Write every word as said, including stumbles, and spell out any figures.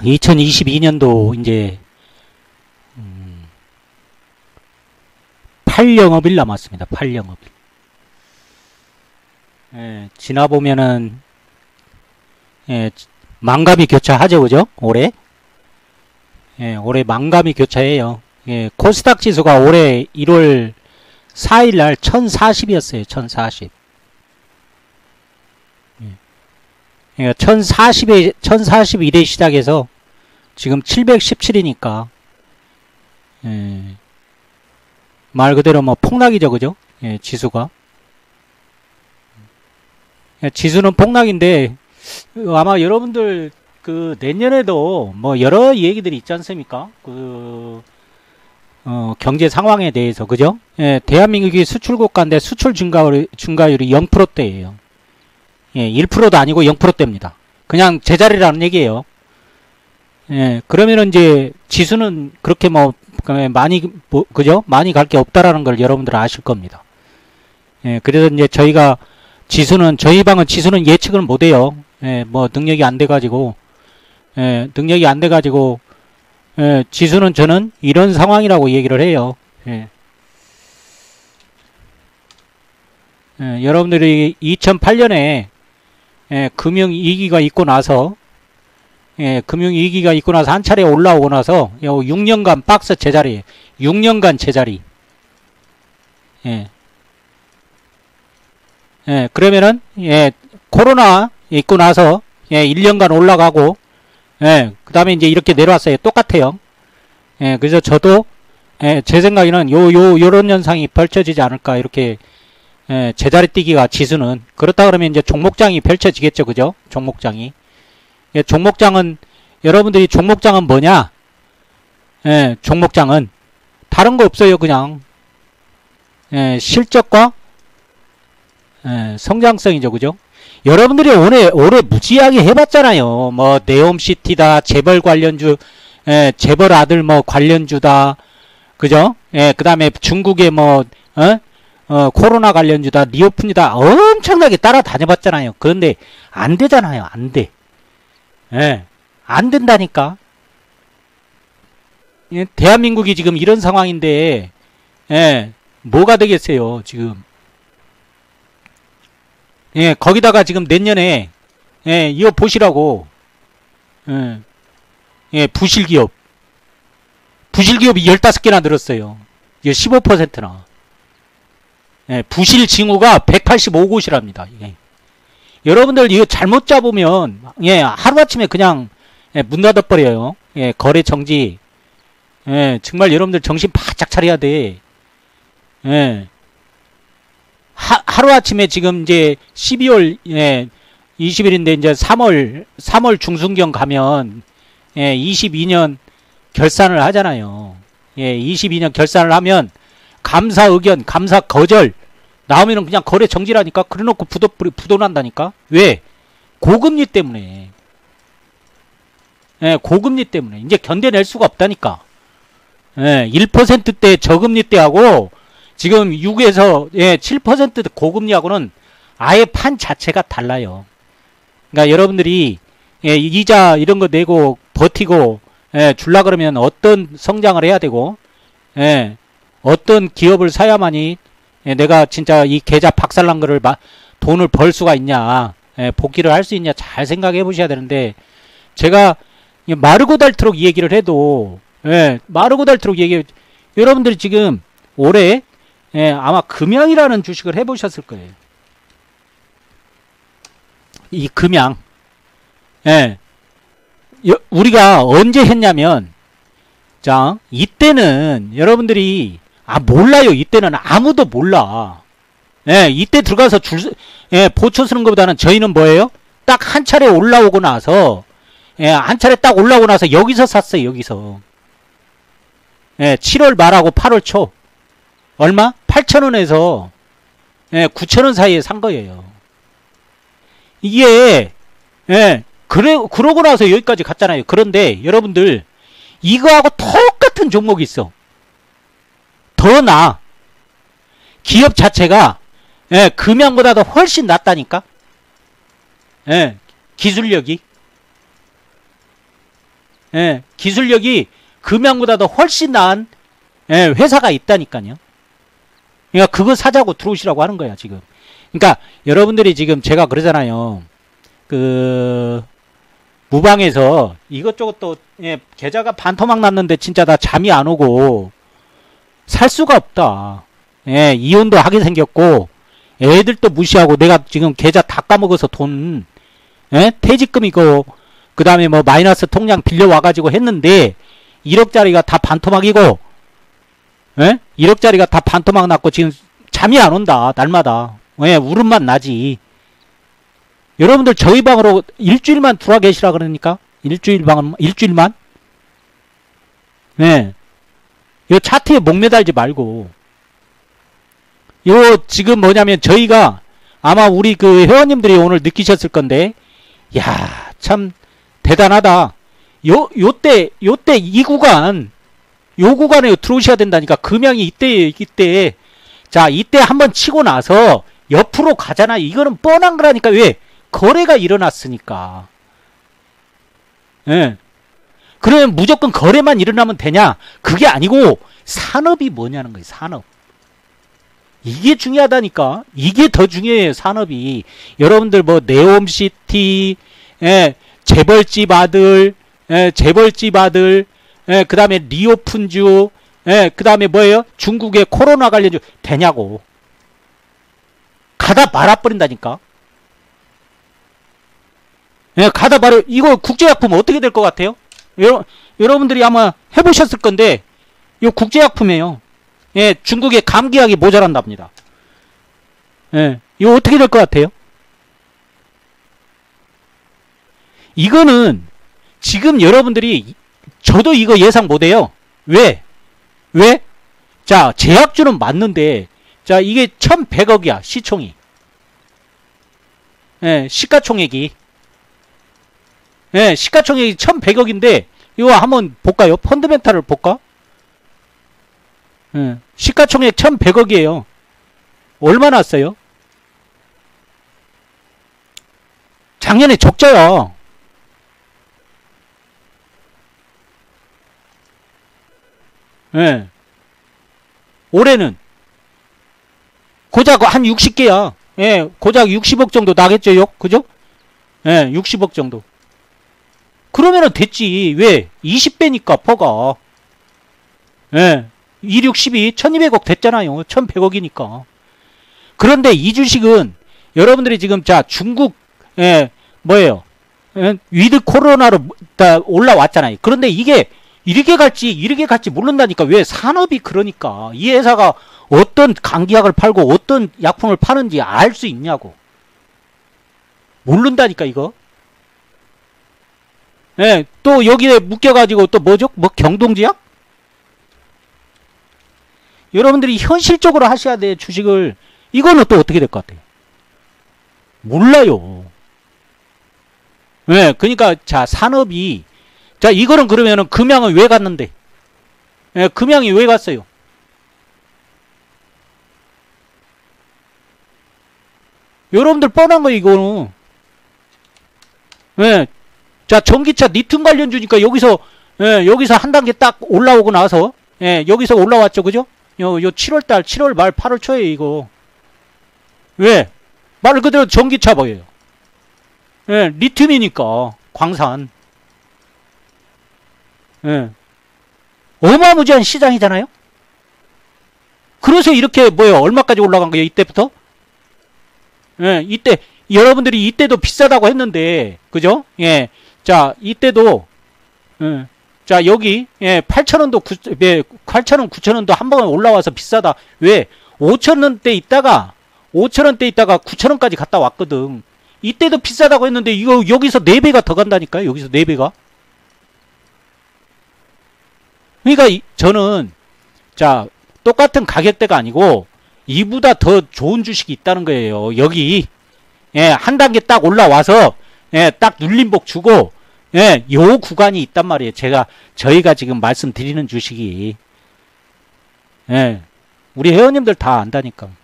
이천이십이 년도 이제 음, 팔 영업일 남았습니다. 팔 영업일. 예, 지나 보면은 예, 만감이 교차하죠, 그죠? 올해. 예, 올해 만감이 교차해요. 예, 코스닥 지수가 올해 일월 사일 날 천사십이었어요. 천사십. 예. 그러니까 천사십에, 천사십일에 시작해서 지금 칠백십칠이니까, 예. 말 그대로 뭐 폭락이죠, 그죠? 예, 지수가. 예, 지수는 폭락인데, 아마 여러분들 그 내년에도 뭐 여러 얘기들이 있지 않습니까? 그 어, 경제 상황에 대해서, 그죠? 예, 대한민국이 수출 국가인데 수출 증가율이, 증가율이 영 퍼센트대예요. 예, 일 퍼센트도 아니고 영 퍼센트대입니다. 그냥 제자리라는 얘기예요. 예, 그러면은 이제 지수는 그렇게 뭐 많이 뭐, 그죠? 많이 갈 게 없다라는 걸 여러분들 아실 겁니다. 예, 그래서 이제 저희가 지수는 저희 방은 지수는 예측을 못 해요. 예, 뭐 능력이 안 돼 가지고 예, 능력이 안 돼 가지고 예, 지수는 저는 이런 상황이라고 얘기를 해요. 예. 예, 여러분들이 이천팔 년에 예, 금융위기가 있고 나서 예, 금융위기가 있고 나서 한 차례 올라오고 나서 육 년간 박스 제자리, 육 년간 제자리. 예. 예, 그러면은 예, 코로나 있고 나서 예, 일 년간 올라가고 예, 그 다음에 이제 이렇게 내려왔어요. 똑같아요. 예, 그래서 저도, 예, 제 생각에는 요, 요, 요런 현상이 펼쳐지지 않을까, 이렇게, 예, 제자리 뛰기가 지수는. 그렇다 그러면 이제 종목장이 펼쳐지겠죠, 그죠? 종목장이. 예, 종목장은, 여러분들이 종목장은 뭐냐? 예, 종목장은, 다른 거 없어요, 그냥. 예, 실적과, 예, 성장성이죠, 그죠? 여러분들이 올해, 올해 무지하게 해봤잖아요. 뭐, 네옴시티다, 재벌 관련주, 예, 재벌 아들 뭐 관련주다. 그죠? 예, 그 다음에 중국의 뭐, 어? 어, 코로나 관련주다, 리오픈이다. 엄청나게 따라다녀봤잖아요. 그런데 안 되잖아요. 안 돼. 예, 안 된다니까. 예, 대한민국이 지금 이런 상황인데, 예, 뭐가 되겠어요, 지금. 예, 거기다가 지금 내년에, 예, 이거 보시라고, 예, 예, 부실기업. 부실기업이 열다섯 개나 늘었어요. 이게 십오 퍼센트나. 예, 부실징후가 백팔십오 곳이랍니다, 이게. 여러분들 이거 잘못 잡으면, 예, 하루아침에 그냥, 예, 문 닫아버려요. 예, 거래 정지. 예, 정말 여러분들 정신 바짝 차려야 돼. 예. 하, 하루아침에 지금 이제 십이월 예, 이십 일인데 이제 삼월 삼월 중순경 가면 예, 이십이 년 결산을 하잖아요. 예, 이십이 년 결산을 하면 감사 의견, 감사 거절 나오면은 그냥 거래 정지라니까. 그래놓고 부도 부도난다니까. 왜? 고금리 때문에. 예, 고금리 때문에 이제 견뎌낼 수가 없다니까. 예, 일 퍼센트대 저금리 때하고 지금 육에서 예, 칠 퍼센트 고금리하고는 아예 판 자체가 달라요. 그러니까 여러분들이 예, 이자 이런 거 내고 버티고 예, 줄라 그러면 어떤 성장을 해야 되고 예, 어떤 기업을 사야만이 예, 내가 진짜 이 계좌 박살난 거를 마, 돈을 벌 수가 있냐, 예, 복귀를 할 수 있냐 잘 생각해 보셔야 되는데, 제가 마르고 닳도록 이 얘기를 해도 예, 마르고 닳도록 얘기 여러분들이 지금 올해 예, 아마 금양이라는 주식을 해보셨을 거예요. 이 금양. 예. 여, 우리가 언제 했냐면, 자, 이때는 여러분들이, 아, 몰라요. 이때는 아무도 몰라. 예, 이때 들어가서 줄, 예, 보초 쓰는 것보다는 저희는 뭐예요? 딱 한 차례 올라오고 나서, 예, 한 차례 딱 올라오고 나서 여기서 샀어요. 여기서. 예, 칠월 말하고 팔월 초. 얼마? 팔천 원에서 예, 구천 원 사이에 산 거예요. 이게 예, 그래 그러고 나서 여기까지 갔잖아요. 그런데 여러분들 이거하고 똑같은 종목이 있어. 더 나아. 기업 자체가 예, 금양보다도 훨씬 낫다니까. 예, 기술력이. 예, 기술력이 금양보다도 훨씬 나은 예, 회사가 있다니까요. 그러니까 그거 사자고 들어오시라고 하는 거야 지금. 그러니까 여러분들이 지금 제가 그러잖아요. 그 무방에서 이것저것 또 예, 계좌가 반토막 났는데 진짜 나 잠이 안 오고 살 수가 없다. 예, 이혼도 하게 생겼고 애들도 무시하고 내가 지금 계좌 다 까먹어서 돈 예? 퇴직금 이거 그 다음에 뭐 마이너스 통장 빌려와가지고 했는데 일억짜리가 다 반토막이고 예? 일억짜리가 다 반토막 났고 지금 잠이 안 온다 날마다. 예, 울음만 나지. 여러분들 저희 방으로 일주일만 들어와 계시라 그러니까 일주일 방 일주일만 예. 요 차트에 목매달지 말고 요 지금 뭐냐면 저희가 아마 우리 그 회원님들이 오늘 느끼셨을 건데 야 참 대단하다. 요 요때 요때 이 구간 요 구간에 들어오셔야 된다니까. 금양이 이때 이때 자 이때 한번 치고 나서 옆으로 가잖아. 이거는 뻔한 거라니까. 왜? 거래가 일어났으니까. 예. 그러면 무조건 거래만 일어나면 되냐? 그게 아니고 산업이 뭐냐는 거예요. 산업. 이게 중요하다니까. 이게 더 중요해요. 산업이. 여러분들 뭐 네옴시티, 예, 재벌집 아들, 예, 재벌집 아들, 예, 그 다음에 리오픈주, 예, 그 다음에 뭐예요? 중국의 코로나 관련주 되냐고. 가다 말아버린다니까. 예, 가다 말아. 이거 국제약품 어떻게 될 것 같아요? 여러, 여러분들이 아마 해보셨을 건데 이거 국제약품이에요. 예, 중국의 감기약이 모자란답니다. 예, 이거 어떻게 될 것 같아요? 이거는 지금 여러분들이 저도 이거 예상 못해요. 왜? 왜? 자, 제약주는 맞는데 자 이게 천백억이야 시총이. 예, 시가총액이. 예, 시가총액이 천백억인데 이거 한번 볼까요? 펀드멘탈을 볼까? 예, 시가총액 천백억이에요. 얼마나 왔어요? 작년에 적자야. 예. 올해는 고작 한 육십 개야. 예, 고작 육십억 정도 나겠죠, 요? 그죠? 예, 육십억 정도. 그러면은 됐지. 왜? 이십 배니까, 퍼가. 예, 일, 육, 십이, 천이백억 됐잖아요. 천백억이니까. 그런데 이 주식은 여러분들이 지금, 자, 중국, 예, 뭐예요? 예, 위드 코로나로 다 올라왔잖아요. 그런데 이게 이렇게 갈지, 이렇게 갈지 모른다니까. 왜? 산업이 그러니까. 이 회사가 어떤 감기약을 팔고 어떤 약품을 파는지 알 수 있냐고. 모른다니까 이거. 예, 또 여기에 묶여가지고 또 뭐죠? 뭐 경동지약? 여러분들이 현실적으로 하셔야 돼 주식을. 이거는 또 어떻게 될 것 같아요? 몰라요. 예, 그러니까 자 산업이 자 이거는 그러면은 금양은 왜 갔는데? 예, 금양이 왜 갔어요? 여러분들 뻔한 거 이거는. 예. 자, 전기차 리튬 관련주니까 여기서 예, 여기서 한 단계 딱 올라오고 나서 예, 여기서 올라왔죠. 그죠? 요, 요 칠월달, 칠월 말, 팔월 초에 이거. 왜? 말 그대로 전기차 뭐예요? 예, 리튬이니까 광산. 예. 어마무지한 시장이잖아요? 그래서 이렇게 뭐예요? 얼마까지 올라간 거예요? 이때부터? 예, 이때 여러분들이 이때도 비싸다고 했는데 그죠? 예. 자, 이때도 예. 자, 여기 예, 팔천 원도 예, 팔천 원, 구천 원도 한 번 올라와서 비싸다. 왜? 오천 원대 있다가 오천 원대 있다가 구천 원까지 갔다 왔거든. 이때도 비싸다고 했는데 이거 여기서 네 배가 더 간다니까요. 여기서 네 배가. 그러니까 이, 저는 자, 똑같은 가격대가 아니고 이보다 더 좋은 주식이 있다는 거예요. 여기 예, 한 단계 딱 올라와서 예, 딱 눌림목 주고 예, 요 구간이 있단 말이에요. 제가 저희가 지금 말씀드리는 주식이 예, 우리 회원님들 다 안다니까.